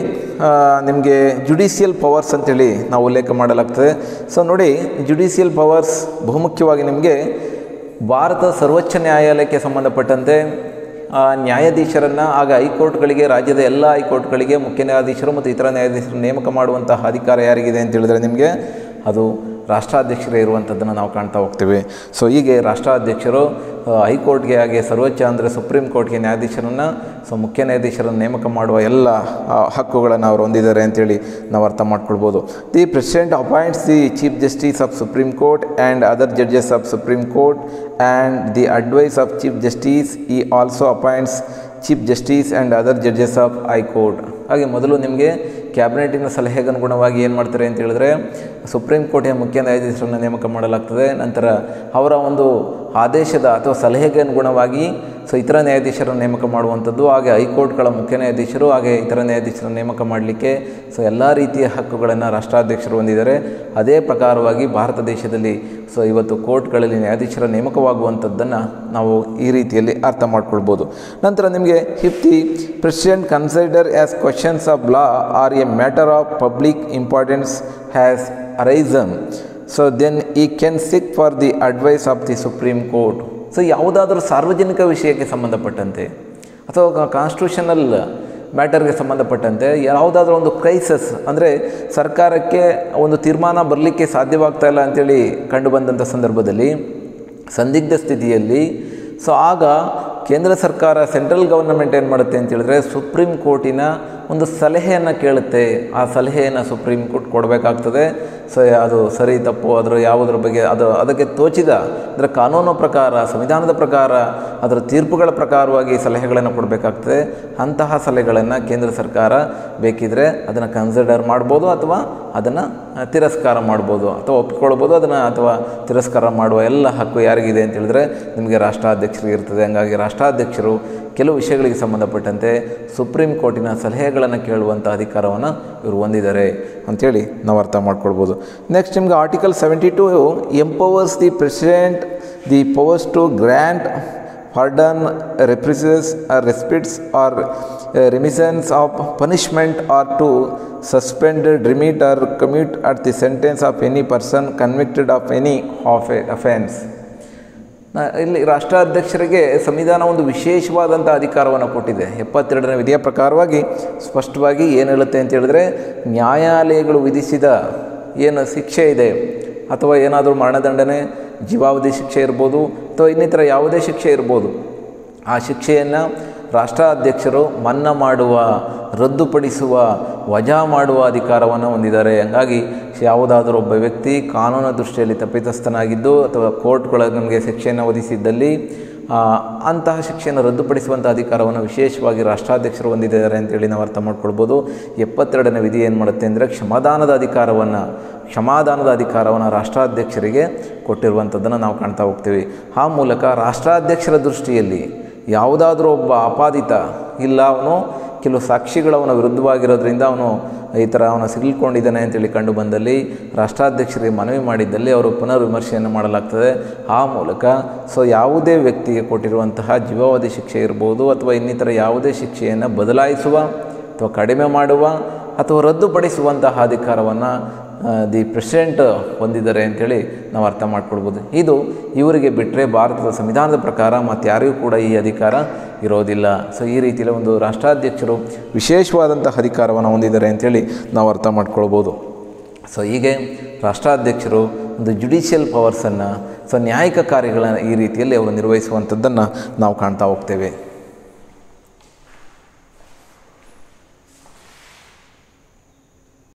ನಿಮಗೆ ಜುಡಿಷಿಯಲ್ ಪವರ್ಸ್ ಅಂತೇಳಿ ನಾವು ಉಲ್ಲೇಖ ಮಾಡಲಾಗ್ತದೆ. ಸೊ ನೋಡಿ, ಜುಡಿಷಿಯಲ್ ಪವರ್ಸ್ ಬಹುಮುಖ್ಯವಾಗಿ ನಿಮಗೆ ಭಾರತ ಸರ್ವೋಚ್ಚ ನ್ಯಾಯಾಲಯಕ್ಕೆ ಸಂಬಂಧಪಟ್ಟಂತೆ ನ್ಯಾಯಾಧೀಶರನ್ನು, ಆಗ ಹೈಕೋರ್ಟ್ಗಳಿಗೆ, ರಾಜ್ಯದ ಎಲ್ಲ ಹೈಕೋರ್ಟ್ಗಳಿಗೆ ಮುಖ್ಯ ನ್ಯಾಯಾಧೀಶರು ಮತ್ತು ಇತರ ನ್ಯಾಯಾಧೀಶರು ನೇಮಕ ಮಾಡುವಂತಹ ಅಧಿಕಾರ ಯಾರಿಗಿದೆ ಅಂತ ಹೇಳಿದ್ರೆ ನಿಮಗೆ ಅದು ರಾಷ್ಟ್ರಾಧ್ಯಕ್ಷರೇ ಇರುವಂಥದ್ದನ್ನು ನಾವು ಕಾಣ್ತಾ ಹೋಗ್ತೀವಿ. ಸೊ ಹೀಗೆ ರಾಷ್ಟ್ರಾಧ್ಯಕ್ಷರು ಹೈಕೋರ್ಟ್ಗೆ, ಹಾಗೆ ಸರ್ವೋಚ್ಚ ಅಂದರೆ ಸುಪ್ರೀಂ ಕೋರ್ಟ್ಗೆ ನ್ಯಾಯಾಧೀಶರನ್ನು, ಸೊ ಮುಖ್ಯ ನ್ಯಾಯಾಧೀಶರನ್ನು ನೇಮಕ ಮಾಡುವ ಎಲ್ಲ ಹಕ್ಕುಗಳನ್ನು ಅವರು ಹೊಂದಿದ್ದಾರೆ ಅಂತೇಳಿ ನಾವು ಅರ್ಥ ಮಾಡ್ಕೊಳ್ಬೋದು. The president appoints the chief justice of supreme court and other judges of supreme court and the advice of chief justice. He also appoints chief justice and other judges of high court. ಹಾಗೆ ಮೊದಲು ನಿಮಗೆ ಕ್ಯಾಬಿನೆಟಿನ ಸಲಹೆಗೆ ಅನುಗುಣವಾಗಿ ಏನು ಮಾಡ್ತಾರೆ ಅಂತ ಹೇಳಿದ್ರೆ supreme ಕೋರ್ಟಿನ ಮುಖ್ಯ ನ್ಯಾಯಾಧೀಶರನ್ನು ನೇಮಕ ಮಾಡಲಾಗ್ತದೆ. ನಂತರ ಅವರ ಒಂದು ಆದೇಶದ ಅಥವಾ ಸಲಹೆಗೆ ಅನುಗುಣವಾಗಿ ಸೊ ಇತರ ನ್ಯಾಯಾಧೀಶರನ್ನು ನೇಮಕ ಮಾಡುವಂಥದ್ದು, ಹಾಗೆ ಹೈಕೋರ್ಟ್ಗಳ ಮುಖ್ಯ ನ್ಯಾಯಾಧೀಶರು ಹಾಗೆ ಇತರ ನ್ಯಾಯಾಧೀಶರನ್ನು ನೇಮಕ ಮಾಡಲಿಕ್ಕೆ ಸೊ ಎಲ್ಲ ರೀತಿಯ ಹಕ್ಕುಗಳನ್ನು ರಾಷ್ಟ್ರಾಧ್ಯಕ್ಷರು ಹೊಂದಿದ್ದಾರೆ. ಅದೇ ಪ್ರಕಾರವಾಗಿ ಭಾರತ ದೇಶದಲ್ಲಿ ಸೊ ಇವತ್ತು ಕೋರ್ಟ್ಗಳಲ್ಲಿ ನ್ಯಾಯಾಧೀಶರ ನೇಮಕವಾಗುವಂಥದ್ದನ್ನು ನಾವು ಈ ರೀತಿಯಲ್ಲಿ ಅರ್ಥ ಮಾಡ್ಕೊಳ್ಬೋದು. ನಂತರ ನಿಮಗೆ if the president consider as questions of law or a matter of public importance has arisen so then he can seek for the advice of the supreme court. So ಯಾವುದಾದ್ರೂ ಸಾರ್ವಜನಿಕ ವಿಷಯಕ್ಕೆ ಸಂಬಂಧಪಟ್ಟಂತೆ ಅಥವಾ ಕಾನ್ಸ್ಟಿಟ್ಯೂಷನಲ್ ಮ್ಯಾಟರ್ಗೆ ಸಂಬಂಧಪಟ್ಟಂತೆ ಯಾವುದಾದ್ರೂ ಒಂದು ಕ್ರೈಸಸ್ ಅಂದರೆ ಸರ್ಕಾರಕ್ಕೆ ಒಂದು ತೀರ್ಮಾನ ಬರಲಿಕ್ಕೆ ಸಾಧ್ಯವಾಗ್ತಾ ಇಲ್ಲ ಅಂಥೇಳಿ ಕಂಡುಬಂದಂಥ ಸಂದರ್ಭದಲ್ಲಿ, ಸಂದಿಗ್ಧ ಸ್ಥಿತಿಯಲ್ಲಿ, ಸೊ ಆಗ ಕೇಂದ್ರ ಸರ್ಕಾರ, ಸೆಂಟ್ರಲ್ ಗವರ್ನಮೆಂಟ್ ಏನು ಮಾಡುತ್ತೆ ಅಂತ ಹೇಳಿದ್ರೆ ಸುಪ್ರೀಂ ಕೋರ್ಟಿನ ಒಂದು ಸಲಹೆಯನ್ನು ಕೇಳುತ್ತೆ. ಆ ಸಲಹೆಯನ್ನು ಸುಪ್ರೀಂ ಕೋರ್ಟ್ ಕೊಡಬೇಕಾಗ್ತದೆ. ಸೊ ಅದು ಸರಿ ತಪ್ಪು ಅದರ ಯಾವುದರ ಬಗ್ಗೆ ಅದು ಅದಕ್ಕೆ ತೋಚಿದ ಅದರ ಕಾನೂನು ಪ್ರಕಾರ, ಸಂವಿಧಾನದ ಪ್ರಕಾರ, ಅದರ ತೀರ್ಪುಗಳ ಪ್ರಕಾರವಾಗಿ ಸಲಹೆಗಳನ್ನು ಕೊಡಬೇಕಾಗ್ತದೆ. ಅಂತಹ ಸಲಹೆಗಳನ್ನು ಕೇಂದ್ರ ಸರ್ಕಾರ ಬೇಕಿದ್ದರೆ ಅದನ್ನು ಕನ್ಸಿಡರ್ ಮಾಡ್ಬೋದು ಅಥವಾ ಅದನ್ನು ತಿರಸ್ಕಾರ ಮಾಡ್ಬೋದು ಅಥವಾ ಒಪ್ಪಿಕೊಳ್ಬೋದು ಅದನ್ನು ಅಥವಾ ತಿರಸ್ಕಾರ ಮಾಡುವ ಎಲ್ಲ ಹಕ್ಕು ಯಾರಿಗಿದೆ ಅಂತ ಹೇಳಿದ್ರೆ ನಿಮಗೆ ರಾಷ್ಟ್ರಾಧ್ಯಕ್ಷರಿಗೆ ಇರ್ತದೆ. ಹಂಗಾಗಿ ರಾಷ್ಟ್ರಾಧ್ಯಕ್ಷರು ಕೆಲವು ವಿಷಯಗಳಿಗೆ ಸಂಬಂಧಪಟ್ಟಂತೆ ಸುಪ್ರೀಂ ಕೋರ್ಟಿನ ಸಲಹೆಗಳನ್ನು ಕೇಳುವಂಥ ಅಧಿಕಾರವನ್ನು ಇವರು ಹೊಂದಿದ್ದಾರೆ ಅಂಥೇಳಿ ನಾವು ಅರ್ಥ ಮಾಡ್ಕೊಳ್ಬೋದು. ನೆಕ್ಸ್ಟ್ ನಿಮ್ಗೆ article seventy two empowers the president the powers to grant pardon, reprises or respites or uh, remissions of punishment or to suspend, remit or commute at the sentence of any person convicted of any offense. ಇಲ್ಲಿ ರಾಷ್ಟ್ರಾಧ್ಯಕ್ಷರಿಗೆ ಸಂವಿಧಾನ ಒಂದು ವಿಶೇಷವಾದಂಥ ಅಧಿಕಾರವನ್ನು ಕೊಟ್ಟಿದೆ. ಎಪ್ಪತ್ತೆರಡನೇ ವಿಧಿಯ ಪ್ರಕಾರವಾಗಿ ಸ್ಪಷ್ಟವಾಗಿ ಏನು ಹೇಳುತ್ತೆ ಅಂತ ಹೇಳಿದ್ರೆ, ನ್ಯಾಯಾಲಯಗಳು ವಿಧಿಸಿದ ಏನು ಶಿಕ್ಷೆ ಇದೆ ಅಥವಾ ಏನಾದರೂ ಮರಣದಂಡನೆ, ಜೀವಾವಧಿ ಶಿಕ್ಷೆ ಇರ್ಬೋದು ಅಥವಾ ಇನ್ನಿತರ ಯಾವುದೇ ಶಿಕ್ಷೆ ಇರ್ಬೋದು, ಆ ಶಿಕ್ಷೆಯನ್ನು ರಾಷ್ಟ್ರಾಧ್ಯಕ್ಷರು ಮನ್ನಾ ಮಾಡುವ, ರದ್ದುಪಡಿಸುವ, ವಜಾ ಮಾಡುವ ಅಧಿಕಾರವನ್ನು ಹೊಂದಿದ್ದಾರೆ. ಹಂಗಾಗಿ ಯಾವುದಾದರೂ ಒಬ್ಬ ವ್ಯಕ್ತಿ ಕಾನೂನು ದೃಷ್ಟಿಯಲ್ಲಿ ತಪ್ಪಿತಸ್ಥನಾಗಿದ್ದು ಅಥವಾ ಕೋರ್ಟ್ಗಳ ನಮಗೆ ಶಿಕ್ಷೆಯನ್ನು ವಿಧಿಸಿದ್ದಲ್ಲಿ ಅಂತಹ ಶಿಕ್ಷೆಯನ್ನು ರದ್ದುಪಡಿಸುವಂಥ ಅಧಿಕಾರವನ್ನು ವಿಶೇಷವಾಗಿ ರಾಷ್ಟ್ರಾಧ್ಯಕ್ಷರು ಹೊಂದಿದ್ದಾರೆ ಅಂತೇಳಿ ನಾವು ಅರ್ಥ ಮಾಡ್ಕೊಳ್ಬೋದು. ಎಪ್ಪತ್ತೆರಡನೇ ವಿಧಿ ಏನು ಮಾಡುತ್ತೆ ಅಂದರೆ ಕ್ಷಮಾದಾನದ ಅಧಿಕಾರವನ್ನು ಕ್ಷಮಾದಾನದ ಅಧಿಕಾರವನ್ನು ರಾಷ್ಟ್ರಾಧ್ಯಕ್ಷರಿಗೆ ಕೊಟ್ಟಿರುವಂಥದ್ದನ್ನು ನಾವು ಕಾಣ್ತಾ ಹೋಗ್ತೀವಿ. ಆ ಮೂಲಕ ರಾಷ್ಟ್ರಾಧ್ಯಕ್ಷರ ದೃಷ್ಟಿಯಲ್ಲಿ ಯಾವುದಾದ್ರೂ ಒಬ್ಬ ಅಪಾದಿತ ಇಲ್ಲ, ಅವನು ಕೆಲವು ಸಾಕ್ಷಿಗಳು ಅವನ ವಿರುದ್ಧವಾಗಿರೋದ್ರಿಂದ ಅವನು ಈ ಥರ ಅವನು ಸಿಗಿಲ್ಕೊಂಡಿದ್ದಾನೆ ಅಂತೇಳಿ ಕಂಡು ಬಂದಲ್ಲಿ ರಾಷ್ಟ್ರಾಧ್ಯಕ್ಷರಿಗೆ ಮನವಿ ಮಾಡಿದ್ದಲ್ಲಿ ಅವರು ಪುನರ್ ವಿಮರ್ಶೆಯನ್ನು ಮಾಡಲಾಗ್ತದೆ. ಆ ಮೂಲಕ ಸೊ ಯಾವುದೇ ವ್ಯಕ್ತಿಗೆ ಕೊಟ್ಟಿರುವಂತಹ ಜೀವಾವಧಿ ಶಿಕ್ಷೆ ಇರ್ಬೋದು ಅಥವಾ ಇನ್ನಿತರ ಯಾವುದೇ ಶಿಕ್ಷೆಯನ್ನು ಬದಲಾಯಿಸುವ ಅಥವಾ ಕಡಿಮೆ ಮಾಡುವ ಅಥವಾ ರದ್ದುಪಡಿಸುವಂತಹ ಅಧಿಕಾರವನ್ನು ದಿ ಪ್ರೆಸಿಡೆಂಟ್ ಹೊಂದಿದ್ದಾರೆ ಅಂಥೇಳಿ ನಾವು ಅರ್ಥ ಮಾಡ್ಕೊಳ್ಬೋದು. ಇದು ಇವರಿಗೆ ಬಿಟ್ಟರೆ ಭಾರತದ ಸಂವಿಧಾನದ ಪ್ರಕಾರ ಮತ್ತು ಯಾರಿಗೂ ಕೂಡ ಈ ಅಧಿಕಾರ ಇರೋದಿಲ್ಲ. ಸೊ ಈ ರೀತಿಯಲ್ಲಿ ಒಂದು ರಾಷ್ಟ್ರಾಧ್ಯಕ್ಷರು ವಿಶೇಷವಾದಂಥ ಅಧಿಕಾರವನ್ನು ಹೊಂದಿದ್ದಾರೆ ಅಂಥೇಳಿ ನಾವು ಅರ್ಥ ಮಾಡ್ಕೊಳ್ಬೋದು. ಸೊ ಹೀಗೆ ರಾಷ್ಟ್ರಾಧ್ಯಕ್ಷರು ಒಂದು ಜುಡಿಷಿಯಲ್ ಪವರ್ಸನ್ನು, ಸೊ ನ್ಯಾಯಿಕ ಕಾರ್ಯಗಳನ್ನು ಈ ರೀತಿಯಲ್ಲಿ ಅವರು ನಿರ್ವಹಿಸುವಂಥದ್ದನ್ನು ನಾವು ಕಾಣ್ತಾ ಹೋಗ್ತೇವೆ.